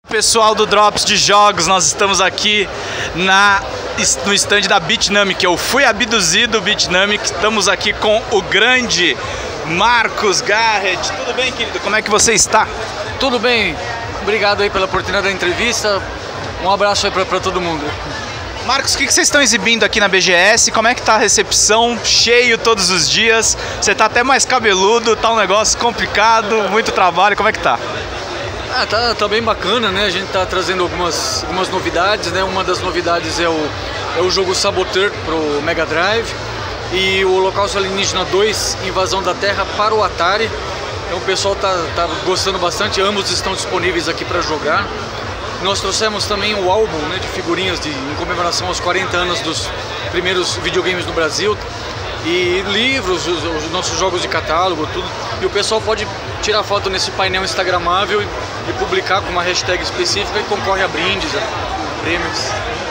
Pessoal do Drops de Jogos, nós estamos aqui no stand da Bitnamic. Eu fui abduzido, Bitnamic. Estamos aqui com o grande Marcos Garrett. Tudo bem, querido? Como é que você está? Tudo bem. Obrigado aí pela oportunidade da entrevista. Um abraço aí para todo mundo. Marcos, o que vocês estão exibindo aqui na BGS? Como é que tá a recepção? Cheio todos os dias. Você tá até mais cabeludo, tá um negócio complicado, muito trabalho. Como é que tá? Tá bem bacana, né? A gente tá trazendo algumas novidades, né? Uma das novidades é o jogo Saboteur pro Mega Drive e o Holocausto Alienígena 2, Invasão da Terra para o Atari. Então o pessoal tá gostando bastante, ambos estão disponíveis aqui para jogar. Nós trouxemos também o álbum, né, de figurinhas em comemoração aos 40 anos dos primeiros videogames no Brasil. E livros, os nossos jogos de catálogo, tudo. E o pessoal pode tirar foto nesse painel instagramável e publicar com uma hashtag específica e concorre a brindes, a prêmios.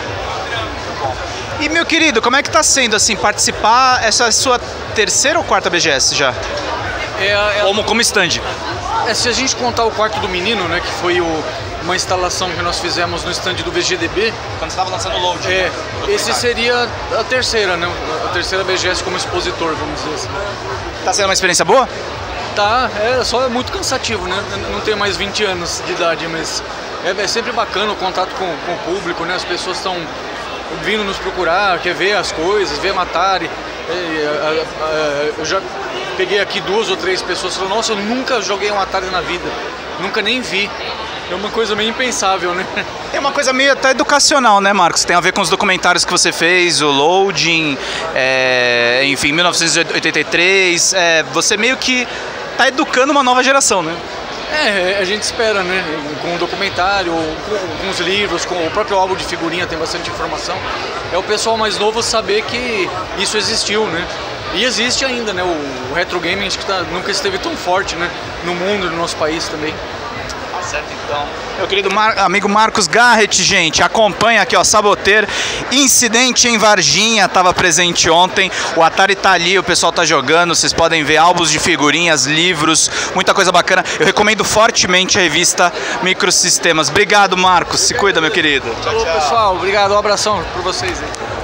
E meu querido, como é que tá sendo assim participar? Essa é a sua terceira ou quarta BGS já? Como stand? Se a gente contar o quarto do menino, né, que foi uma instalação que nós fizemos no stand do VGDB. Quando você estava lançando o Load. Esse seria a terceira, né? A terceira BGS como expositor, vamos dizer assim. Tá sendo uma experiência boa? Tá, só é muito cansativo, né? Não tenho mais 20 anos de idade, mas é sempre bacana o contato com o público, né? As pessoas estão vindo nos procurar, quer ver as coisas, ver a Atari. Eu já peguei aqui 2 ou 3 pessoas que falaram: nossa, eu nunca joguei um Atari na vida, nunca nem vi. É uma coisa meio impensável, né? É uma coisa meio até educacional, né, Marcos? Tem a ver com os documentários que você fez, o Loading, enfim, 1983. Você meio que tá educando uma nova geração, né? A gente espera, né? Com o documentário, com os livros, com o próprio álbum de figurinha tem bastante informação. É o pessoal mais novo saber que isso existiu, né? E existe ainda, né? O retro gaming acho que nunca esteve tão forte, né? No mundo, no nosso país também. Certo, então. Meu querido amigo Marcos Garrett, gente, acompanha aqui, ó, Saboteur, incidente em Varginha, estava presente ontem, o Atari tá ali, o pessoal tá jogando, vocês podem ver álbuns de figurinhas, livros, muita coisa bacana. Eu recomendo fortemente a revista Microsistemas. Obrigado, Marcos, se cuida, meu querido. Falou, pessoal, obrigado, um abração para vocês aí.